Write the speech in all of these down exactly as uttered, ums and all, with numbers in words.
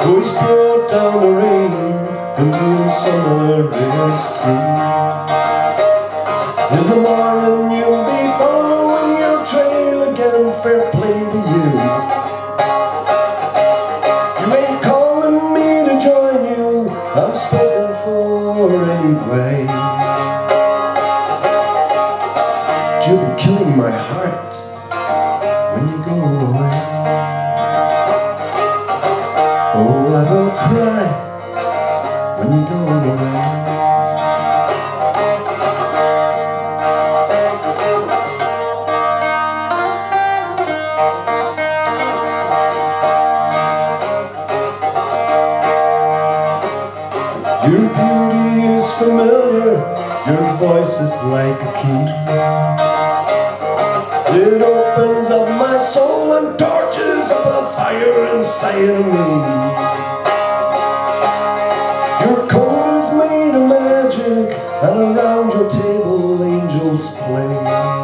Boys brought down the rain, and the summer is through. In the morning you'll be following your trail again, fair play to you. You ain't calling me to join you, I'm spoken for anyway. You'll be killing my heart when you go away. Oh, I will cry when you go away. Your beauty is familiar, your voice is like a key. It opens up my soul and torches up a fire inside of me. Your coat is made of magic, and around your table angels play.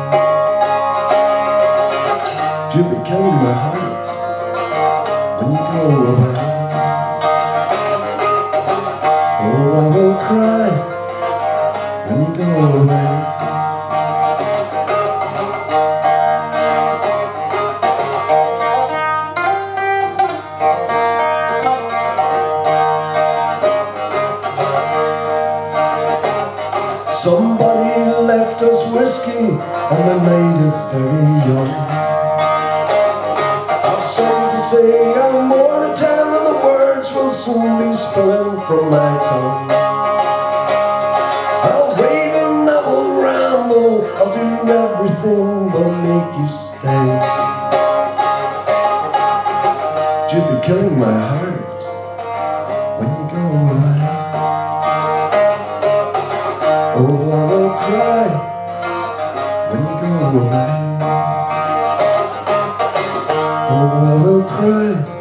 You'll be killing my heart when you go away. Oh, I will cry when you go away. Somebody left us whiskey, and the night is very young. I've something to say, I've more to tell, and the words will soon be spilling from my tongue. I'll rave and I will ramble, I'll do everything but make you stay. You'll be killing my heart when you go away. Oh, I will cry when you go away. Oh, I will cry